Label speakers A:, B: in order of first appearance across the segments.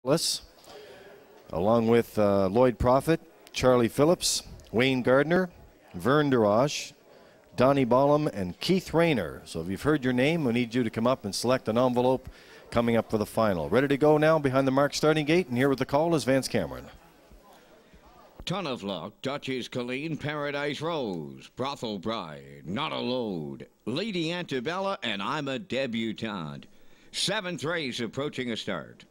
A: along with Lloyd Prophet, Charlie Phillips, Wayne Gardner, Vern Durash, Donnie Ballum, and Keith Rayner. So if you've heard your name, we need you to come up and select an envelope coming up for the final. Ready to go now behind the marked starting gate, and here with the call is Vance Cameron.
B: Ton of Luck, Duchess Colleen, Paradise Rose, Brothel Bride, Not a Load, Lady Antebella, and I'm a Debutante. 7th race approaching a start.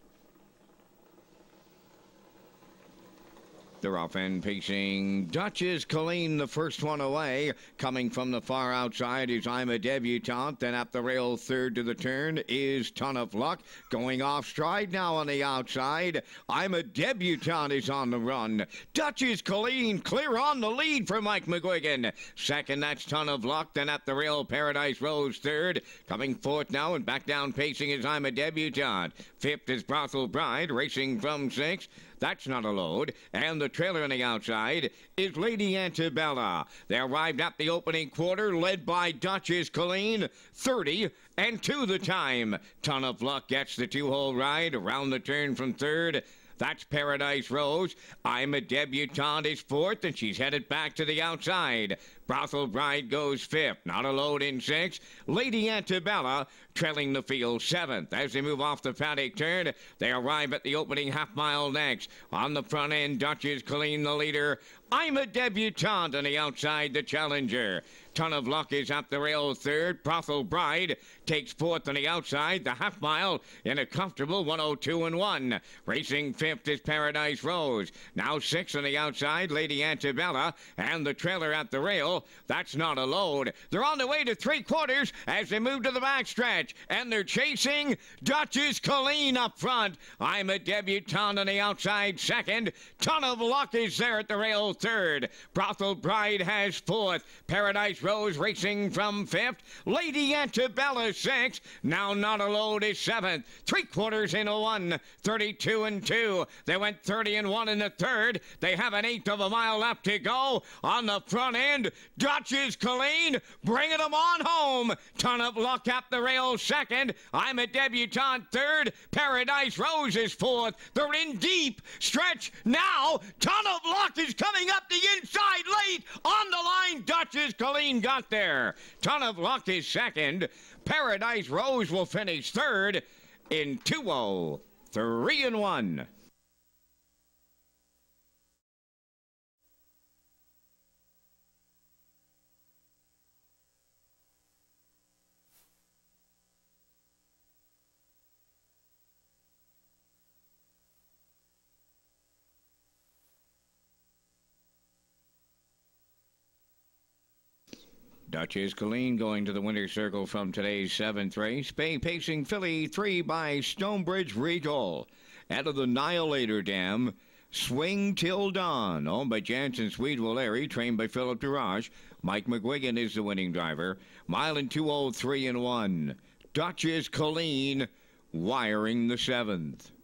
B: They're off and pacing. Duchess Colleen, the first one away. Coming from the far outside is I'm a Debutante. Then up the rail, third to the turn is Ton of Luck. Going off stride now on the outside. I'm a Debutante is on the run. Duchess Colleen clear on the lead for Mike McGuigan. Second, that's Ton of Luck. Then up the rail, Paradise Rose third. Coming fourth now and back down pacing is I'm a Debutante. Fifth is Brothel Bride, racing from 6th. That's Not a Load. And the trailer on the outside is Lady Antebella. They arrived at the opening quarter, led by Duchess Colleen, 30 and 2 the time. Ton of Luck gets the 2-hole ride around the turn from 3rd. That's Paradise Rose. I'm a Debutante is 4th, and she's headed back to the outside. Brothel Bride goes 5th. Not a Load in 6th. Lady Antebella trailing the field 7th. As they move off the paddock turn, they arrive at the opening half-mile next. On the front end, Duchess Colleen the leader. I'm a Debutante on the outside, the challenger. Ton of Luck is up the rail 3rd. Brothel Bride takes 4th on the outside, the half-mile in a comfortable 1:02.1. Racing 5th is Paradise Rose. Now 6th on the outside, Lady Antebella, and the trailer at the rail. That's Not a Load. They're on the way to 3/4 as they move to the backstretch, and they're chasing Duchess Colleen up front. I'm a Debutante on the outside 2nd. Ton of Luck is there at the rail 3rd. Brothel Bride has 4th. Paradise Rose racing from 5th. Lady Antebella 6th. Now Not a Load is 7th. 3/4 in a 1. 32 and 2. They went 30 and 1 in the 3rd. They have an 1/8 of a mile left to go. On the front end, Duchess Colleen bringing them on home. Ton of Luck up the rail 2nd. I'm a Debutante 3rd. Paradise Rose is 4th. They're in deep stretch now. Ton of Luck is coming up the inside late. On the line, Duchess Colleen got there. Ton of Luck is 2nd. Paradise Rose will finish 3rd in 2:03.1. Duchess Colleen going to the winner's circle from today's 7th race. Pacing filly 3 by Stonebridge Regal. Out of the Annihilator Dam, Swing Till Dawn, owned by Jansen Sweet Larry, trained by Philip Durage. Mike McGuigan is the winning driver. Mile in 2:03.1. Duchess Colleen wiring the 7th.